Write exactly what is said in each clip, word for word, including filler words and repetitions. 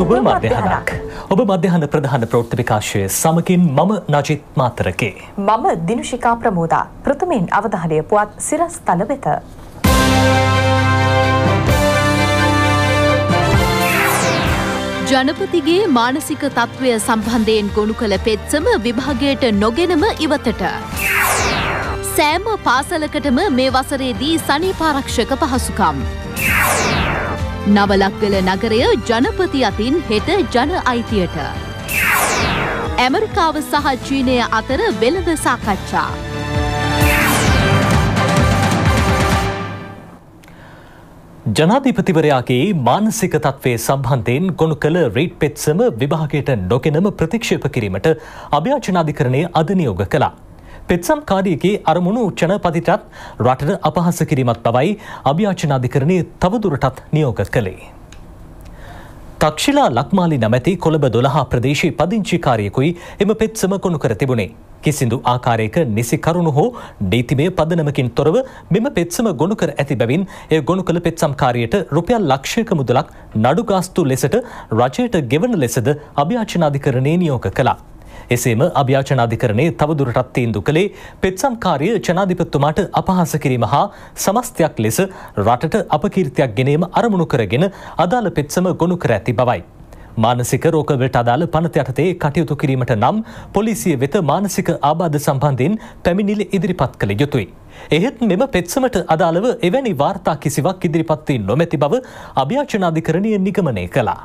සුබ මධ්‍යහනක්. ඔබ මධ්‍යහන ප්‍රධාන ප්‍රවෘත්ති විකාශය සමගින් මම නජිත් මාතරකේ. මම දිනුෂිකා ප්‍රමෝදා. ප්‍රථමයෙන් අවධානය පුවත් සිරස්තල වෙත. ජනපතිගේ මානසික තත්ත්වය සම්බන්ධයෙන් ගොනු කළ පෙත්සම විභාගයට නොගෙනම ඉවතට. සෑම පාසලකටම මේ වසරේදී සනීපාරක්ෂක පහසුකම්. නවලක්ගල නගරය ජනපති අතින් හෙට ජන අයිතියට. ඇමරිකාව සහ චීනය අතර වෙළඳ සාකච්ඡා. ජනාධිපතිවරයාගේ මානසික තත්ත්වය සම්බන්ධයෙන් ගොනු කළ රීට් පෙත්සම විභාගයට නොගෙනම ප්‍රතික්ෂේප කිරීමට අභ්‍යාචනාධිකරණය අද නියෝග කළා. පෙත්සම්කාරියගේ අරමුණු ජනපතිටත් රටට අපහාස කිරීමක් බවයි අභ්‍යාචනාධිකරණය තවදුරටත් නියෝග කළේ. තක්ෂිලා ලක්මාලි නැමැති කොළඹ දොළහ ප්‍රදේශයේ පදිංචිකාරියෙකුයි එම පෙත්සම ගොනු කර තිබුණේ. කිසිදු ආකාරයක නිසි කරුණු හෝ නීතිමය පදනමකින් තොරව මෙම පෙත්සම ගොනු කර ඇති බැවින් එය ගොනු කළ පෙත්සම්කාරියට රුපියල් ලක්ෂයක මුදලක් නඩු ගාස්තු ලෙසට රජයට ගෙවන ලෙසද අභ්‍යාචනාධිකරණය නියෝග කළා. එසේම අභ්‍යාචනාධිකරණයේ තවදුරටත් තීන්දුව කළේ පෙත්සම්කාරිය ජනාධිපතිතුමාට අපහාස කිරීම හා සමස්තයක් ලෙස රටට අපකීර්තියක් ගෙනීම අරමුණු කරගෙන අදාළ පෙත්සම ගොනු කර ඇති බවයි. මානසික රෝගවලට අදාළ පනත යටතේ කටයුතු කිරීමට නම් පොලිසිය වෙත මානසික ආබාධ සම්බන්ධයෙන් පැමිණිලි ඉදිරිපත් කළ යුතුයි. එහෙත් මෙම පෙත්සමට අදාළව එවැනි වාර්තා කිසිවක් ඉදිරිපත් වී නොමැති බව අභ්‍යාචනාධිකරණය නිගමනය කළා.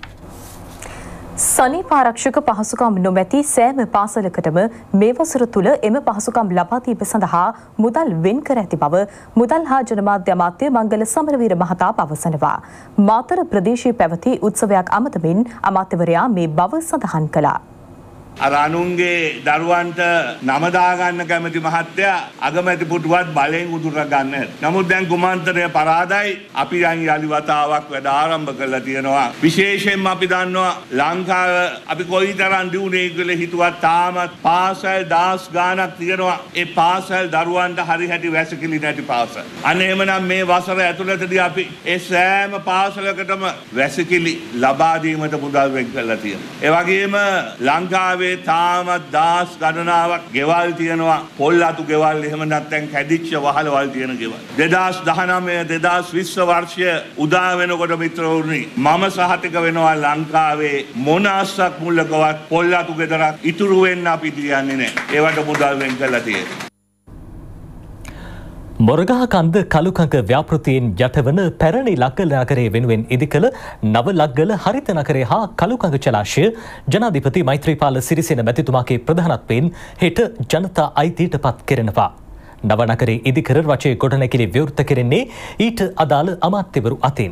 සනීපාරක්ෂක පහසුකම් නොමැති සෑම පාසලකටම මේ වසර තුළ එම පහසුකම් ලබා දීම සඳහා මුදල් වෙන් කර ඇති බව මුදල් හා ජනමාධ්‍ය අමාත්‍ය මංගල සමරවීර මහතා පවසනවා. මාතර ප්‍රදේශයේ පැවති උත්සවයක් අමතමින් අමාත්‍යවරයා මේ බව සඳහන් කළා. අර අනුන්ගේ දරුවන්ට නම දාගන්න කැමති මහත්තයා අගමැති පුටුවත් බලෙන් උදුර ගන්න. නමුත් දැන් කුමන්ත්‍රණය පරාදයි. අපි දැන් යලි වතාවක් වැඩ ආරම්භ කරලා තියෙනවා. විශේෂයෙන්ම අපි දන්නවා ලංකාව අපි කොයිතරම් දියුණුවේ කියලා හිතුවත් තාමත් පාසල් දහස් ගාණක් තියෙනවා. ඒ පාසල් දරුවන්ට හරි හැටි වැසකිලි නැති පාසල්. අන්න එහෙමනම් මේ වසර ඇතුළතදී අපි ඒ සෑම පාසලකටම වැසකිලි ලබා දීමට මුදල් වෙන් කරලා තියෙනවා. ඒ වගේම ලංකාවේ තාමත් දාස් ගණනාවක් ගෙවල් තියෙනවා. පොල් අතු ගෙවල් එහෙම නැත්නම් කැඩිච්ච වහලවල් තියෙන ගෙවල්. දෙදාස් දහනවය දෙදාස් විස්ස වර්ෂය උදා වෙනකොට මිත්‍රවරුනි මම සහතික වෙනවා ලංකාවේ මොන අස්සක් මුල්ලකවත් පොල් අතු ගෙදරක් ඉතුරු වෙන්න අපි තියන්නේ නැහැ. ඒවට මුදල් වෙන් කරලා තියෙනවා. මොරගහකන්ද කළුකඟ ව්‍යාපෘතියෙන් යටවන පැරණි ලක්ගල නගරය වෙනුවෙන් ඉදිකළ නව ලක්ගල හරිත නගරය හා කළුකඟ ජලාශය ජනාධිපති මෛත්‍රීපාල සිරිසේන මැතිතුමාගේ ප්‍රධානත්වයෙන් හෙට ජනතා අයිතියට පත් කෙරෙනවා. නව නගරේ ඉදිකර රජයේ ගොඩනැගිලි විවෘත කෙරෙන්නේ ඊට අදාළ අමාත්‍යවරු අතින්.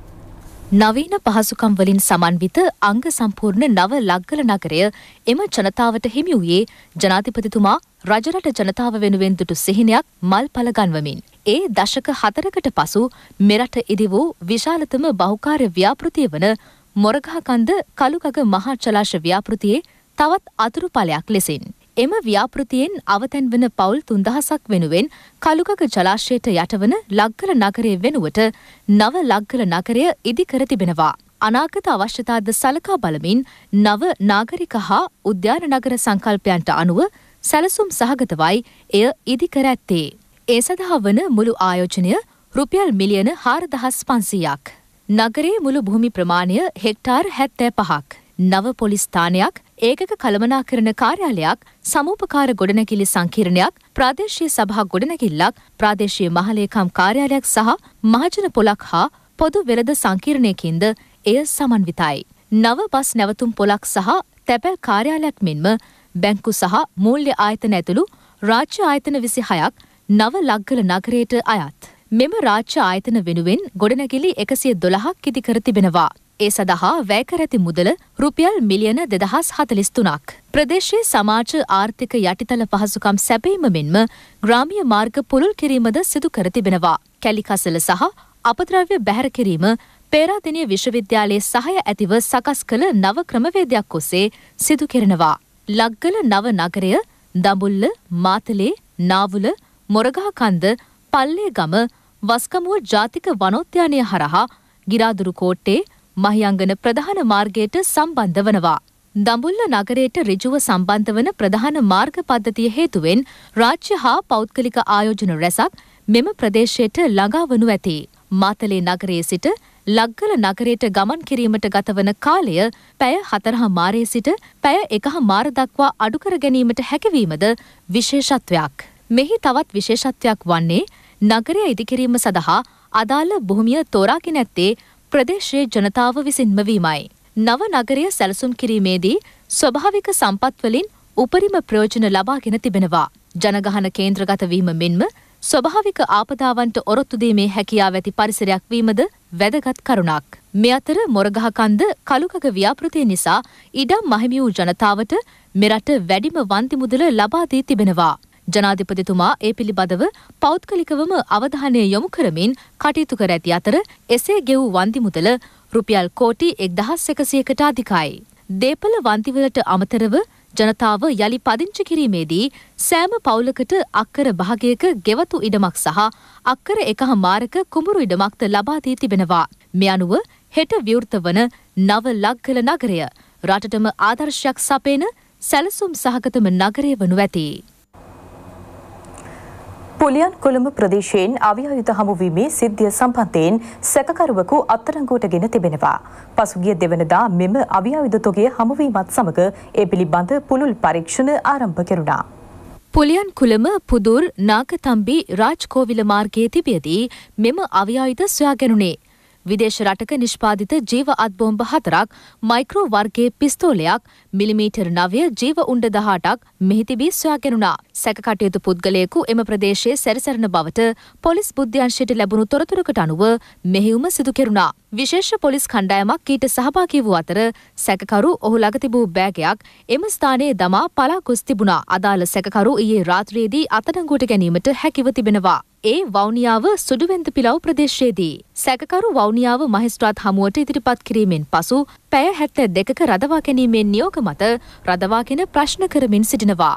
නවීන පහසුකම් වලින් සමන්විත අංග සම්පූර්ණ නව ලක්ගල නගරය එම ජනතාවට හිමි වූයේ ජනාධිපතිතුමා රජරට ජනතාව වෙනුවෙන් දුටු සිහිනයක් මල් පල ගන්වමින්. ඒ දශක හතරකට පසු මෙරට ඉදි වූ විශාලතම බහුකාර්ය ව්‍යාපෘතිය වන මොරගහකන්ද කළුකඟ මහා ජලාශ ව්‍යාපෘතියේ තවත් අතුරු ඵලයක් ලෙසින්. එම ව්‍යාපෘතියෙන් අවතැන් වන පවුල් තුන්දහසක් වෙනුවෙන් කළුකඟ ජලාශයට යටවන ලක්ගල නගරය වෙනුවට නව ලක්ගල නගරය ඉදි කර තිබෙනවා. අනාගත අවශ්‍යතාද සලකා බලමින් නව නාගරික හා උද්‍යාන නගර සංකල්පයන්ට අනුව සැලසුම් සහගතවයි එය ඉදි කර ඇත්තේ. ඒ සඳහා වන මුළු ආයෝජනය රුපියල් මිලියන හාරදහස් පන්සීයක්. නගරයේ මුළු භූමි ප්‍රමාණය හෙක්ටාර් හැත්තෑ පහක්. නව පොලිස් ස්ථානයක්, ඒකක කළමනාකරණ කාර්යාලයක්, සමූපකාර ගොඩනැගිලි සංකීර්ණයක්, ප්‍රාදේශීය සභා ගොඩනැගිල්ලක්, ප්‍රාදේශීය මහලේකම් කාර්යාලයක් සහ මහජන පොලක් හා පොදු වෙළඳ සංකීර්ණයකින්ද එය සමන්විතයි. නව බස් නැවතුම් පොලක් සහ තැපැල් කාර්යාලයක් මෙන්ම බැංකු සහ මූල්‍ය ආයතන ඇතුළු රාජ්‍ය ආයතන විසිහයක් නව ලක්ගල නගරයට අයත්. මෙම රාජ්‍ය ආයතන වෙනුවෙන් ගොඩනැගිලි එකසිය දොළහක් ඉදි කර තිබෙනවා. ඒ සඳහා වැය කර ඇති මුදල රුපියල් මිලියන දෙදහස් හතළිස් තුනක්. ප්‍රදේශයේ සමාජ ආර්ථික යටිතල පහසුකම් සැපීම මෙන්ම ග්‍රාමීය මාර්ග පුළුල් කිරීමද සිදු කර තිබෙනවා. කැලිකසල සහ අපද්‍රව්‍ය බැහැර කිරීම පේරාදෙණිය විශ්වවිද්‍යාලයේ සහය ඇතිව සකස් කළ නව ක්‍රමවේදයක් ඔස්සේ සිදු කෙරෙනවා. ලක්ගල නව නගරය දඹුල්ල, මාතලේ, නාවුල, මොරගහකන්ද, පල්ලේගම, වස්කමුව ජාතික වනෝද්‍යානය හරහා ගිරාදුරු කෝට්ටේ, මහියංගන ප්‍රධාන මාර්ගයට සම්බන්ධ වනවා. දඹුල්ල නගරයට ඍජුව සම්බන්ධ වන ප්‍රධාන මාර්ග පද්ධතිය හේතුවෙන් රාජ්‍ය හා පෞද්ගලික ආයෝජන රැසක් මෙම ප්‍රදේශයට ළඟා වනු ඇති. මාතලේ නගරයේ සිට ලග්ගල නගරයට ගමන් කිරීමට ගතවන කාලය පැය හතරහමාරේ සිට පැය එකහමාර දක්වා අඩු කර ගැනීමට හැකිවීමද විශේෂත්වයක්. මෙහි තවත් විශේෂත්වයක් වන්නේ නගරය ඉදිකිරීම සඳහා අදාළ භූමිය තෝරාගෙන ඇත්තේ ප්‍රදේශයේ ජනතාව විසින්ම වීමයි. නව නගරය සැලසුම් කිරීමේදී ස්වභාවික සම්පත් වලින් උපරිම ප්‍රයෝජන ලබාගෙන තිබෙනවා. ජනගහන කේන්ද්‍රගත වීම මෙන්ම ස්වභාවික ආපදාවන්ට ඔරොත්තු දීමේ හැකියාව ඇති පරිසරයක් වීමද වැදගත් කරුණක්. මේ අතර මොරගහ කන්ද කළුගග ව්‍යාපෘතිය නිසා ඉඩම් මහිමි වූ ජනතාවට මෙරට වැඩිම වන්දි මුදල ලබා දී තිබෙනවා. ජනාධිපතිතුමා ඒ පිළිබඳව පෞද්ගලිකවම අවධානය යොමු කරමින් කටයුතු කර ඇති අතර එසේ ගෙවූ වන්දි මුදල රුපියල් කෝටි එක්දහස් එකසියකට අධිකයි. දේපල වන්දිවලට අමතරව ජනතාව යළි පදිංචි කිරීමේදී සෑම පවුලකට අක්කර භාගයක ගෙවතු ඉඩමක් සහ අක්කර එකහමාරක කුඹුරු ඉඩමක්ද ලබා දී තිබෙනවා. මේ අනුව හෙට විවෘත වන නව ලග්ගල නගරය රටටම ආදර්ශයක් සපයන සැලසුම් සහගතම නගරය වනු ඇති. පුලියන් කොළඹ ප්‍රදේශයෙන් අවියායුධ හමුවීමේ සිද්ධිය සම්බන්ධයෙන් සැකකරුවෙකු අත්අඩංගුවට ගෙන තිබෙනවා. පසුගිය දෙවනදා මෙම අවියායුධ තොගය හමුවීමත් සමග ඒ පිළිබඳ පුළුල් පරීක්ෂණ ආරම්භ කෙරුණා. පුලියන් කුළම පුදුර් නාගතම්බි රාජ්කෝවිල මාර්ගයේ තිබියදී මෙම අවියායුධ සොයා ගැනුණේ. විදේශ රටක නිෂ්පාදිත ජීව අත්බෝම්බ හතරක්, මයික්‍රෝ වර්ගයේ පිස්තෝලයක්, මිලිමීටර් නවය ජීව උණ්ඩ දහඅටක් මෙහි තිබී සොයා ගැනුණා. සැකකටයුතු පුද්ගලයෙකු එම ප්‍රදේශයේ සැරිසරන බවට පොලිස් බුද්ධ්‍යංශයට ලැබුණු තොරතුරකට අනුව මෙහෙයුම සිදු කෙරුණා. විශේෂ පොලිස් කණ්ඩායමක් ඊට සහභාගී වූ අතර සැකකරු ඔහු ළඟ තිබූ බෑගයක් එම ස්ථානයේ දමා පලා ගොස් තිබුණා. අදාළ සැකකරු ඊයේ රාත්‍රියේදී අත්අඩංගුවට ගැනීමට හැකිව තිබෙනවා. ඒ වවුනියාව සුඩුවෙන්ද පිලව් ප්‍රදේශයේදී. සැකකරු වවුනියාව මහේස්ත්‍රාත් හමුවට ඉදිරිපත් කිරීමෙන් පසු පැය හැත්තෑ දෙකක රඳවා ගැනීමේ නියෝග මත රඳවාගෙන ප්‍රශ්න කරමින් සිටිනවා.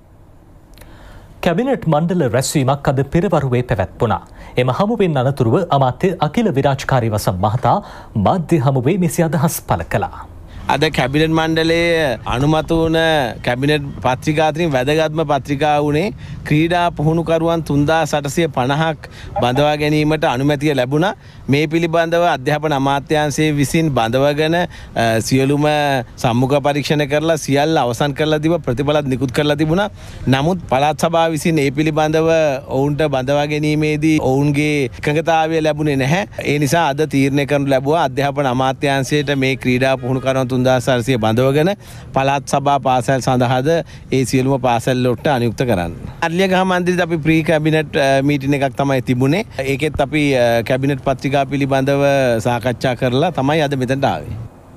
කැබිනට් මණ්ඩල රැස්වීමක් අද පෙරවරුවේ පැවැත්වුණා. එම හමුවෙන් අනතුරුව අමාත්‍ය අකිල විරාජ්කාරීවසම් මහතා මාධ්‍ය හමුවේ මෙසේ අදහස් පළ කළා. අද කැබිනට් මණ්ඩලයේ අනුමත වුණ කැබිනට් පත්‍රිකා අතරින් වැදගත්ම පත්‍රිකා වුණේ ක්‍රීඩා පුහුණුකරුවන් තුන්දාස් අටසිය පනහක් බඳවා ගැනීමට අනුමැතිය ලැබුණා. මේ පිළිබඳව අධ්‍යාපන අමාත්‍යාංශයේ විසින් බඳවගෙන සියලුම සම්මුඛ පරීක්ෂණ කරලා සියල්ල අවසන් කරලා තිබ ප්‍රතිඵලත් නිකුත් කරලා තිබුණා. නමුත් පළාත් සභාව විසින් මේ පිළිබඳව ඔවුන්ට බඳවා ගැනීමේදී ඔවුන්ගේ එකඟතාවය ලැබුණේ නැහැ. ඒ නිසා අද තීරණය කරනු ලැබුවා අධ්‍යාපන අමාත්‍යාංශයට මේ ක්‍රීඩා පුහුණුකරුවන් තුන්දාස් අටසිය බඳවගෙන පළාත් සභා පාසල් සඳහාද ඒ සියලුම පාසල් වලට අනුයුක්ත කරන්න. අර්ලියගහ මන්දිරේදී අපි ප්‍රී කැබිනට් මීටින් එකක් තමයි තිබුණේ. ඒකෙත් අපි කැබිනට් පත්‍රිකා පිළිබඳව සාකච්ඡා කරලා තමයි අද මෙතනට ආවේ.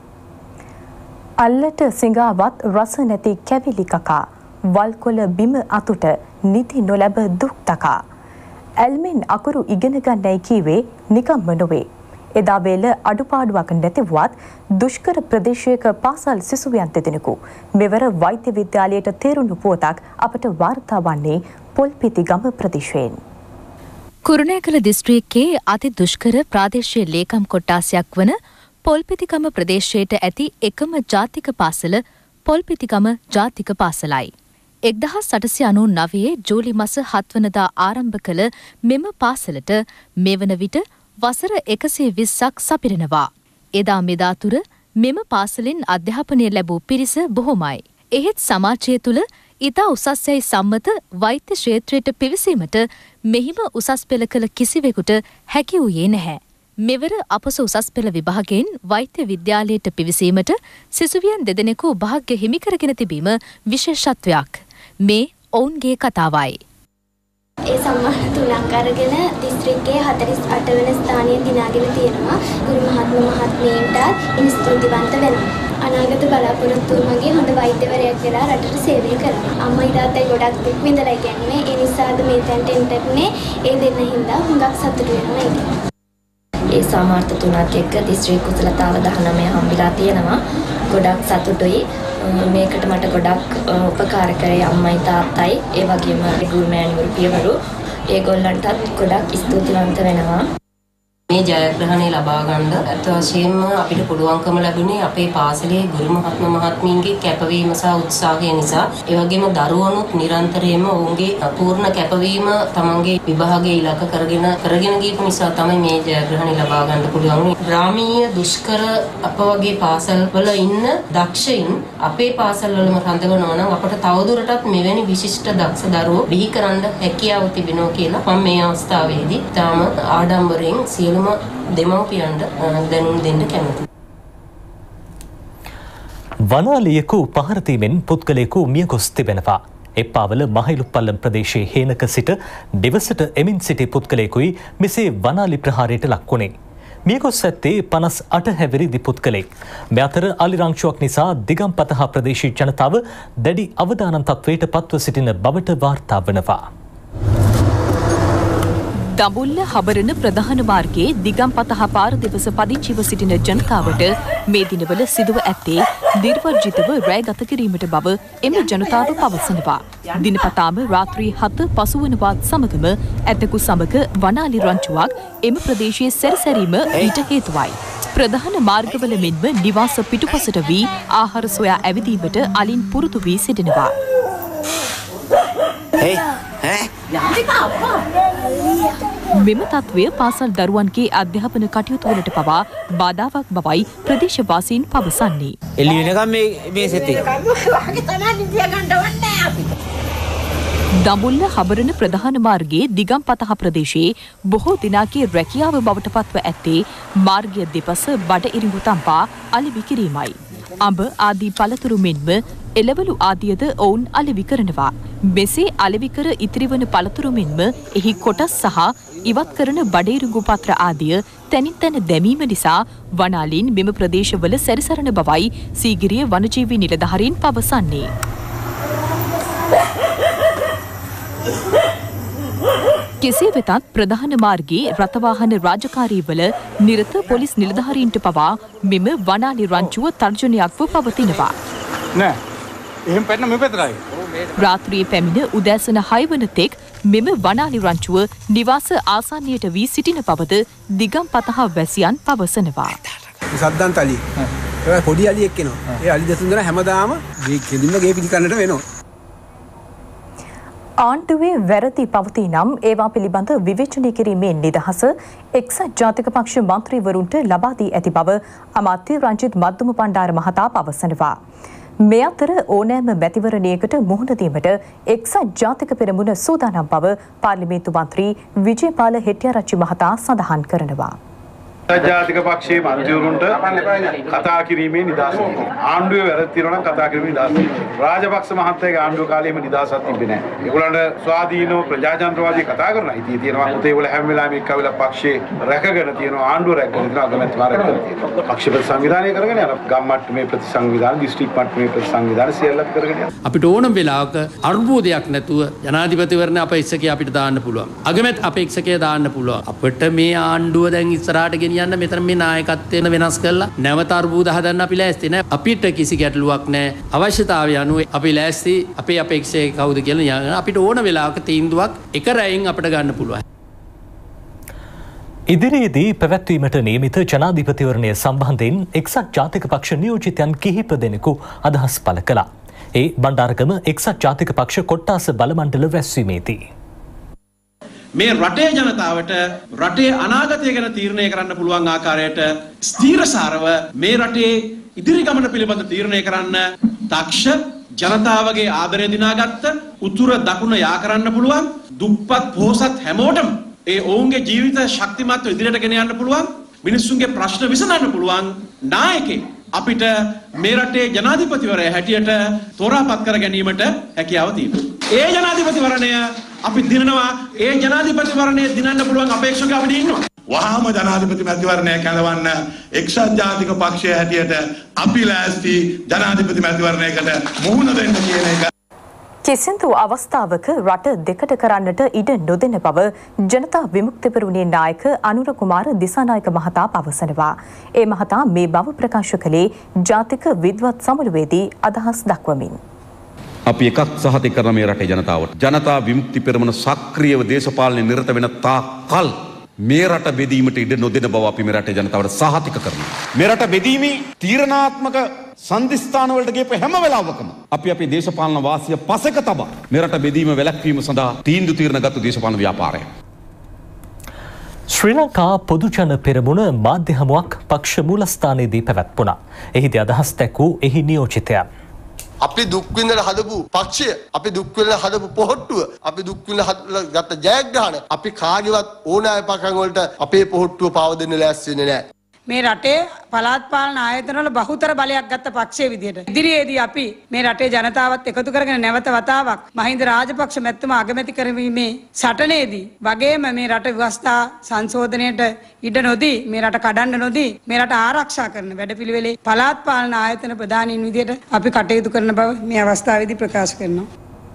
අල්ලට සිඟාවත් රස නැති කැවිලි කකා වල්කොළ බිම අතුට නිදි නොලැබ දුක් තකා ඇල්මෙන් අකුරු ඉගෙන ගන්නයි කීවේ නිකම්ම නොවේ. එදා වේල අඩුපාඩුවක් නැතිවත් දුෂ්කර ප්‍රදේශයක පාසල් සිසුවියන් දෙදෙනෙකු මෙවර වෛද්‍ය විද්‍යාලයට තේරුණු පුවතක් අපට වාර්තා වන්නේ පොල්පිටිගම ප්‍රදේශයෙන්. කුරුණෑගල දිස්ත්‍රික්කයේ අති දුෂ්කර ප්‍රාදේශීය ලේකම් කොට්ටාසයක් වන පොල්පිටිගම ප්‍රදේශයට ඇති එකම ජාතික පාසල පොල්පිටිගම ජාතික පාසලයි. එක්දහස් අටසිය අනූ නවයේ ජූලි මස හත්වනදා ආරම්භ කළ මෙම පාසලට මේ වන විට වසර එකසිය විස්සක් සපිරෙනවා. එදා මෙදා තුර මෙම පාසලෙන් අධ්‍යාපනය ලැබූ පිරිස බොහොමයි. එහෙත් සමාජය තුළ ඉතා උසස් යැයි සම්මත වෛද්‍ය ක්ෂේත්‍රයට පිවිසීමට මෙහිම උසස් පෙළ කළ කිසිවෙකුට හැකි වූයේ නැහැ. මෙවර අපොස උසස් පෙළ විභාගයෙන් වෛද්‍ය විද්‍යාලයට පිවිසීමට සිසුවියන් දෙදෙනෙකු භාග්‍ය හිමි කරගෙන තිබීම විශේෂත්වයක්. මේ ඔවුන්ගේ කතාවයි. ඒ සම්මාන තුනක් අරගෙන දිස්ත්‍රික්කයේ හතළිස් අට වෙනි ස්ථානයේ දිනාගෙන තියෙනවා. ගුරු මහත්ම මහත්මීන්ට ඉන් ස්තුතිවන්ත වෙනවා. අනාගත බලාපොරොත්තු මගේ හොඳ වෛද්‍යවරයෙක් වෙලා රටට සේවය කරනවා. අම්මයි තාත්තයි ගොඩක් දුක් විඳලා ඉන්නේ. ඒ නිසාද මේ තැනට එන්ටුනේ. ඒ දෙන්න හින්දා හුඟක් සතුටු වෙනවා ඒක. ඒ සාමාර්ථ තුනක් එක්ක දිස්ත්‍රික් කුසලතාව දහනවය හම්බෙලා තියෙනවා. ගොඩක් සතුටුයි. මේකට මට ගොඩක් උපකාර කරේ අම්මයි තාත්තයි ඒ වගේම ගුරු මෑණිවරු පියවරු ඒගොල්ලන්ටත් ගොඩක් ස්තුතිවන්ත වෙනවා. මේ ජයග්‍රහණය ලබා ගන්න අත් වශයෙන්ම අපිට පුළුවන්කම ලැබුණේ අපේ පාසලේ ගුරු මහත්ම මහත්මීන්ගේ කැපවීම සහ උත්සාහය නිසා. ඒ වගේම දරුවනුත් නිරන්තරයෙන්ම ඔවුන්ගේ පූර්ණ කැපවීම තමන්ගේ විභාගයේ ඉලක්ක කරගෙන කරගෙන ගියපු නිසා තමයි මේ ජයග්‍රහණය ලබා ගන්න පුළුවන් වුනේ. ග්‍රාමීය දුෂ්කර අප වගේ පාසල්වල ඉන්න දක්ෂයින් අපේ පාසල්වලම රඳවනවා නම් අපට තවදුරටත් මෙවැනි විශිෂ්ට දක්ෂ දරුවෝ බිහි කරන්න හැකියාව තිබෙනවා කියලා මම මේ අවස්ථාවේදී තාම ආඩම්බරයෙන් සියලු දෙමව්පියන්ට දැනුම් දෙන්න කැමතියි. වනාලියකු පහරතීමෙන් පුද්ගලයෙකු මියගොස් තිබෙනවා. එප්පාවල මහයිලුප්පල්ලම් ප්‍රදේශයේ හේනක සිට දෙවසට එමින් සිටි පුද්ගලයෙකුයි මෙසේ වනාලි ප්‍රහාරයට ලක් වුණේ. මියගොස් ඇත්තේ පනස් අට හැවිරිදි පුද්ගලෙක්. මේ අතර අලිරංචුවක් නිසා දිගම්පතහ ප්‍රදේශීය ජනතාව දැඩි අවදානම් තත්වයට පත්ව සිටින බවට වාර්තා වනවා. දඹුල්ල හබරන ප්‍රධාන මාර්ගයේ දිගම්පතහ පාර දෙපස පදිංචිව සිටින ජනතාවට මේ දිනවල සිදුව ඇත්තේ දිර්වර්ජිතව රැය ගත කිරීමට බව එම ජනතාව පවසනවා. දිනපතාම රාත්‍රී හත පසුවනවත් සමගම ඇතකු සමග වනාලි රංචුවක් එම ප්‍රදේශයේ සැරිසැරීම ඊට හේතුවයි. ප්‍රධාන මාර්ගවල මෙන්ම නිවාස පිටුපසට වී ආහාර සොයා ඇවිදීමට අලින් පුරුදු වී සිටිනවා. මෙම තත්වය පාසල් දරුවන්ගේ අධ්‍යාපන කටයුතු වලට පවා බාධාවක් බවයි ප්‍රදේශවාසීන් පවසන්නේ. එළි වෙනකම් මේ මේ සෙතේ. දඹුල්ල හබරන ප්‍රධාන මාර්ගයේ දිගම්පතහ ප්‍රදේශයේ බොහෝ දිනාගේ රැකියාව බවට පත්ව ඇත්තේ මාර්ගය දෙපස බඩ ඉරිඟු තම්පා අලෙවි කිරීමයි. අඹ ආදී පළතුරු මෙන්ම එළවලු ආදියද ඔවුන් අලෙවි කරනවා. මෙසේ අලෙවි කර ඉතිරිවන පළතුරු මෙන්ම එහි කොටස් සහ ඉවත් කරන බඩේරුඟු පත්‍ර ආදිය තැනින් තැන දැමීම නිසා වනාලීන් මෙම ප්‍රදේශවල සැරිසරන බවයි සීගිරිය වනජීවී නිලධාරීන් පවසන්නේ. කෙසේ වෙතත් ප්‍රධාන මාර්ගයේ රථවාහන රාජකාරීවල නිරත පොලිස් නිලධාරීන්ට පවා මෙම වනාලි රංචුව තර්ජනයක්ව පවතිනවා. නෑ එහෙම පැන්න මේ පැත්තටයි. රාත්‍රියේ පැමිණ උදෑසන හය වන තෙක් මෙම වනාලි රංචුව නිවාස ආසන්නයට වී සිටින බවද දිගම්පතහ වැසියන් පවසනවා. සද්දන්ත අලි. ඒ පොඩි අලියෙක් එනවා. ඒ අලි දෙතුන් දෙනා හැමදාම මේ කෙලින්ම ගේ පිටි කන්නට වෙනවා. ආණ්ඩුවේ වැරදි පවතී නම් ඒවා පිළිබඳ විවේචනය කිරීමේ නිදහස එක්සත් ජාතික පක්ෂ මන්ත්‍රීවරුන්ට ලබා දී ඇති බව අමාත්‍ය රංජිත් මද්දුම පණ්ඩාර මහතා පවසනවා. මේ අතර ඕනෑම මැතිවරණයකට මුහුණ දීමට එක්සත් ජාතික පෙරමුණ සූදානම් බව පාර්ලිමේන්තු මන්ත්‍රී විජේපාල හෙට්ටිආරච්චි මහතා සඳහන් කරනවා. ජාතික පක්ෂයේ මන්ත්‍රීවරුන්ට කතා කිරීමේ නිදහස තියෙනවා. ආණ්ඩුවේ වැරදි තියෙනවා නම් කතා කිරීමේ නිදහස තියෙනවා. රාජපක්ෂ මහත්තයාගේ ආණ්ඩුව කාලේ එහෙම නිදහසක් තිබෙන්නේ නැහැ. ඒගොල්ලන්ට ස්වාධීනව ප්‍රජාතන්ත්‍රවාදී කතා කරන අයිතිය තියෙනවා. උතේ ඒගොල්ල හැම වෙලාවෙම එක්කවිලා පක්ෂේ රැකගෙන තියෙනවා. ආණ්ඩුව රැකගෙන තියෙනවා. අගමැතිතුමා රැකගෙන තියෙනවා. පක්ෂ ප්‍රතිසංවිධානය කරගෙන යනවා. ගම් මට්ටමේ ප්‍රතිසංවිධාන, දිස්ත්‍රික් මට්ටමේ ප්‍රතිසංවිධාන සියල්ලක් කරගෙන යනවා. අපිට ඕනම වෙලාවක අර්බුදයක් නැතුව ජනාධිපතිවරණ අපේක්ෂකයා අපිට දාන්න පුළුවන්. අගමැති අපේක්ෂකයා දාන්න පුළුවන්. අපිට මේ ආණ්ඩුව දැන් ඉස්සරහට ගෙනියන්න මෙතන මේ නායකත්වයෙන් වෙනස් කරලා නැවත අර්බුද හදන්න අපි ලෑස්ති නෑ. අපිට කිසි ගැටලුවක් නෑ. අවශ්‍යතාවය අනුව අපි ලෑස්ති අපේ අපේක්ෂක කවුද කියලා අපිට ඕන වෙලාවක තීන්දුවක් එක රැයින් අපිට ගන්න පුළුවන්. ඉදිරියේදී පැවැත්වීමට නියමිත ජනාධිපතිවරණය සම්බන්ධයෙන් එක්සත් ජාතික පක්ෂ නියෝජිතයන් කිහිප දෙනෙකු අදහස් පළ කළා. ඒ බණ්ඩාරගම එක්සත් ජාතික පක්ෂ කොට්ටාස බලමණ්ඩල රැස්වීමේදී මේ රටේ ජනතාවට රටේ අනාගතය ගැන තීරණය කරන්න පුළුවන් ආකාරයට ස්ථීරසාරව මේ රටේ ඉදිරි ගමන පිළිබඳ තීරණය කරන්න දක්ෂ ජනතාවගේ ආදරය දිනාගත්ත උතුර දකුණ යා කරන්න පුළුවන් දුප්පත් පොහොසත් හැමෝටම ඒ ඔවුන්ගේ ජීවිත ශක්තිමත්ව ඉදිරියට ගෙන යන්න පුළුවන් මිනිස්සුන්ගේ ප්‍රශ්න විසඳන්න පුළුවන් නායකයෙක් අපිට මේ රටේ ජනාධිපතිවරයා හැටියට තෝරාපත් කර ගැනීමට හැකියාව තියෙනවා. ඒ ජනාධිපතිවරණය අපි දිනනවා. ඒ ජනාධිපතිවරණය දිනන්න පුළුවන් අපේක්ෂක අපිට ඉන්නවා. වහාම ජනාධිපති මැතිවරණය කැඳවන්න එක්සත් ජාතික පක්ෂය හැටියට අපි ලෑස්ති ජනාධිපති මැතිවරණයකට මුහුණ දෙන්න කියන එක. කිසිදු අවස්ථාවක රට දෙකට කරන්නට ඉඩ නොදෙන බව ජනතා විමුක්ති පෙරමුණේ නායක අනුර කුමාර දිසානායක මහතා පවසනවා. ඒ මහතා මේ බව ප්‍රකාශ කළේ ජාතික විද්වත් සමුළුවේදී අදහස් දක්වමින්. අපි එකක් සහතික කරන මේ රටේ ජනතාවට ජනතා විමුක්ති පෙරමුණ සක්‍රියව දේශපාලනයේ නිරත වෙන තාක් කල් මේ රට බෙදීමට ඉඩ නොදෙන බව අපි මේ රටේ ජනතාවට සහතික කරනවා. මේ රට බෙදීමේ තීරණාත්මක සන්දිස්ථාන වලට ගියපු හැම වෙලාවකම අපි අපේ දේශපාලන වාසිය පසෙක තබා මේ රට බෙදීම වැළැක්වීම සඳහා තීන්දුව తీරන ගත්තු දේශපාලන ව්‍යාපාරය. ශ්‍රී ලංකා පොදු ජන පෙරමුණ මාධ්‍ය හමුවක් පක්ෂ මූලස්ථානයේදී පැවැත්වුණා. එහිදී අදහස් දැක්වූ එහි නියෝජිතයන් අපි දුක් විඳලා හදපු පක්ෂය, අපි දුක් විඳලා හදපු පොහොට්ටුව, අපි දුක් විඳලා ගත්ත ජයග්‍රහණ අපි කාගේවත් ඕනෑපකම් වලට අපේ පොහොට්ටුව පාව දෙන්න ලෑස්ති වෙන්නේ නැහැ. මේ රටේ පළාත් පාලන ආයතනවල බහුතර බලයක් ගත්ත පක්ෂයේ විදිහට ඉදිරියේදී අපි මේ රටේ ජනතාවත් එකතු කරගෙන නැවත වතාවක් මහින්ද රාජපක්ෂ මැතිතුමා අගමැති කරවීමේ සටනේදී වගේම මේ රට ව්‍යවස්ථා සංශෝධනයට ඉඩ නොදී මේ රට කඩන්න නොදී මේ රට ආරක්ෂා කරන වැඩපිළිවෙලේ පළාත් පාලන ආයතන ප්‍රධානීන් විදිහට අපි කටයුතු කරන බව මේ අවස්ථාවේදී ප්‍රකාශ කරනවා.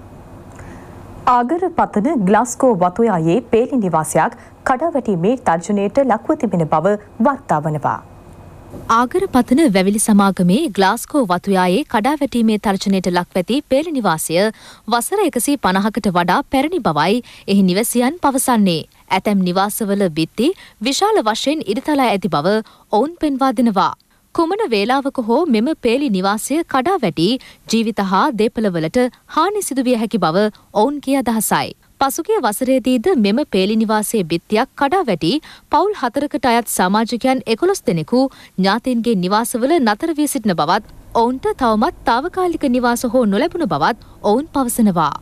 ආගර පතන ග්ලාස්කෝ වතුයායේ පේලි නිවාසයක් කඩාවැටීමේ තර්ජනයට ලක්ව තිබෙන බව වාර්තා වනවා. ආගර පතන වැවිලි සමාගමේ ග්ලාස්කෝ වතුයායේ කඩාවැටීමේ තර්ජනයට ලක්වැති පේලි නිවාසය වසර එකසිය පනහකට වඩා පැරණි බවයි එහි නිවසියන් පවසන්නේ. ඇතැම් නිවාසවල බිත්ති විශාල වශයෙන් ඉරිතලා ඇති බව ඔවුන් පෙන්වා දෙනවා. කුමන වේලාවක හෝ මෙම පේලි නිවාසය කඩා වැටි ජීවිත හා දේපළවලට හානි සිදුවිය හැකි බව ඔවුන්ගේ අදහසයි. පසුගිය වසරේදීද මෙම පේලි නිවාසයේ බිත්තියක් කඩා වැටි පවුල් හතරකට අයත් සමාජිකයන් එකොළොස් දෙනෙකු ඥාතීන්ගේ නිවාසවල නතර වී සිටින බවත් ඔවුන්ට තවමත් තාවකාලික නිවාස හෝ නොලැබුණ බවත් ඔවුන් පවසනවා.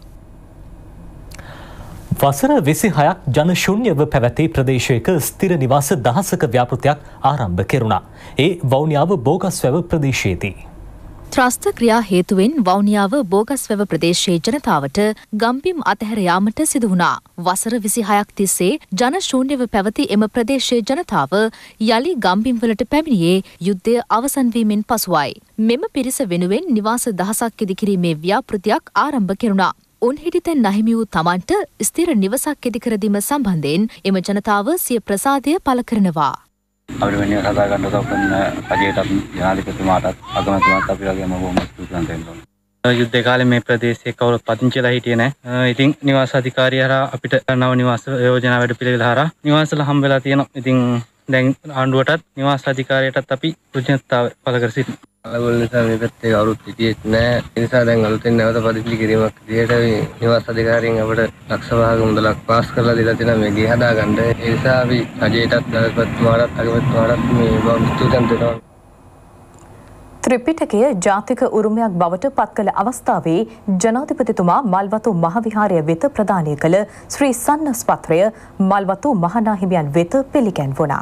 වසර විසිහයක් ජනශූන්‍යව පැවැති ප්‍රදේශයක ස්ථිර නිවාස දහසක ව්‍යාපෘතියක් ආරම්භ කෙරුණා. ඒ වවුනියාව බෝගස්වැව ප්‍රදේශයේදී. ත්‍රස්ත ක්‍රියා හේතුවෙන් වවුනියාව බෝගස්වැව ප්‍රදේශයේ ජනතාවට ගම්බිම් අතහැර යාමට සිදු වුණා. වසර විසිහයක් තිස්සේ ජනශූන්‍යව පැවති එම ප්‍රදේශයේ ජනතාව යලි ගම්බිම්වලට පැමිණියේ යුද්ධය අවසන් වීමෙන් පසුවයි. මෙම පිරිස වෙනුවෙන් නිවාස දහසක් ඉදිකිරීමේ ව්‍යාපෘතියක් ආරම්භ කෙරුණා. උන් හිටිතැන් නැහිමි වූ තමන්ට ස්ථිර නිවසක් ඉදිකරදීම සම්බන්ධයෙන් එම ජනතාව සිය ප්‍රසාදය පළ කරනවා. අවුරුවෙනිය කතා ගන්න උදව් රජයටත් ජනාධිපතිතුමාටත් අගමැතිතුමාටත් අපි වගේම බොහොම ස්තුතිවන්ත වෙනවා. යුද්ධ කාලේ මේ ප්‍රදේශයේ කවුරුත් පදිංචිලා හිටියේ නැහැ. ඉතින් නිවාස අධිකාරිය හරහා අපිට නව නිවාස යෝජනා වැඩ පිළිවෙල හරහා නිවාසල හම්බ වෙලා තියෙනවා. ඉතින් දැන් ආණ්ඩුවටත් නිවාස අධිකාරියටත් අපි කෘතඥතාවය පළ කර සිටිනවා. අලගොල්ල නිසා මේ පැත්තේ කවුරුත් හිටියෙත් නැහැ. ඒ නිසා දැන් අලුතෙන් නැවත පදිංචි කිරීමක් විදියට මේ නිවාස අධිකාරියෙන් අපිට ලක්ෂ භාග මුදලක් පාස් කරලා දීලා තියෙනවා මේ ගේ හදාගන්න. ඒ නිසා අපි රජයටත් නගරපතිතුමාටත් අගමැතිතුමාටත් මේ බව ස්තුතිවන්ත වෙනවා. ත්‍රිපිටකය ජාතික උරුමයක් බවට පත් කළ අවස්ථාවේ ජනාධිපතිතුමා මල්වතු මහවිහාරය වෙත ප්‍රදානය කළ ශ්‍රී සන්නස් පත්‍රය මල්වතු මහනාහිමියන් වෙත පිළිගැන්වුණා.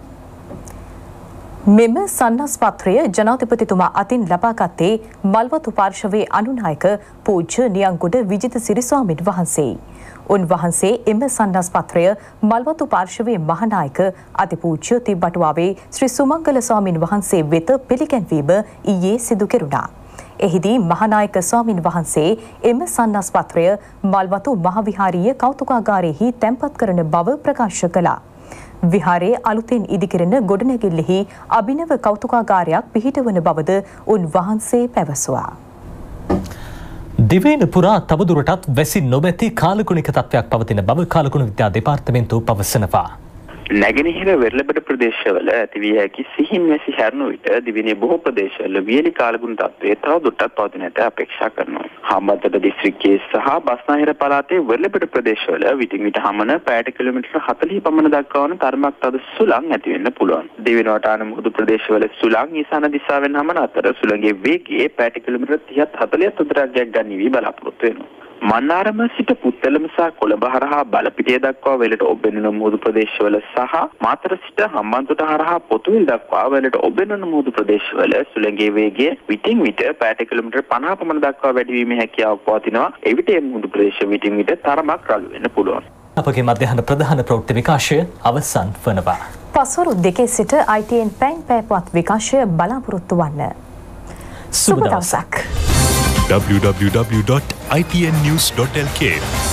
මෙම සන්නස් පත්‍රය ජනාධිපතිතුමා අතින් ලබාගත්තේ මල්වතු පාර්ශවයේ අනුනායක පූජ්‍ය නියංගොඩ විජිතසිරි ස්වාමීන් වහන්සේයි. උන්වහන්සේ එම සන්නස් පත්‍රය මල්වතු පාර්ශවයේ මහානායක අතිපූජ්‍ය තිබ්බටුවාවේ ශ්‍රී සුමංගල ස්වාමීන් වහන්සේ වෙත පිළිගැන්වීම ඊයේ සිදු කෙරුණා. එහිදී මහානායක ස්වාමීන් වහන්සේ එම සන්නස් පත්‍රය මල්වතු මහවිහාරීය කෞතුකාගාරයේහි තැන්පත් කරන බව ප්‍රකාශ කළා. විහාරයේ අලුතෙන් ඉදිකරන ගොඩනැගිල්ලෙහි අභිනව කෞතුකාගාරයක් පිහිටවන බවද උන්වහන්සේ පැවසුවා. දිවයින පුරා තවදුරටත් වැසි නොමැති කාලගුණික තත්ත්වයක් පවතින බව කාලගුණ විද්‍යා දෙපාර්තමේන්තුව පවසනවා. නැගෙනහිර වෙරළබඩ ප්‍රදේශවල ඇති විය හැකි සිහින් වැසි හැරුණු විට දිවයිනේ බොහෝ ප්‍රදේශවල වියලි කාලගුණ තත්ත්වය තවදුරටත් පවතින ඇත අපේක්ෂා කරනවා. හම්බන්තොට දිස්ත්‍රික්කයේ සහ බස්නාහිර පළාතේ වෙරළබඩ ප්‍රදේශවල විටින් විට හමන පැයට කිලෝමීටර් හතළිහ පමණ දක්වා වන තරමක් තද සුළං ඇති වෙන්න පුළුවන්. දිවයින වටාන මුහුදු ප්‍රදේශවල සුළං ඊසාන දිශාවෙන් හමන අතර සුළඟේ වේගය පැයට කිලෝමීටර් තිහත් හතළිහත් අතරක් ගන්නවි බලාපොරොත්තු වෙනවා. මන්නාරම සිට පුත්තලම සහ කොළඹ හරහා බලපිටිය දක්වා වෙලට ඔබෙනන මුහුදු ප්‍රදේශවල සහ මාතර සිට හම්බන්තොට හරහා පොතුවිල් දක්වා වෙලට ඔබෙනන මුහුදු ප්‍රදේශවල සුළඟේ වේගය විටින් විට පැයට කිලෝමීටර් පනහ පමණ දක්වා වැඩි වීමේ හැකියාවක් පවතිනවා. එවිට මේ මුහුදු ප්‍රදේශ විටින් විට තරමක් රළු වෙන්න පුළුවන්. අපගේ මධ්‍යහන ප්‍රධාන ප්‍රවෘත්ති විකාශය අවසන් වනවා. පස්වරු දෙකේ සිට I T N පැන් පැපුවත් විකාශය බලාපොරොත්තු වන්න. සුබ දවසක්. w w w dot i t n news dot l k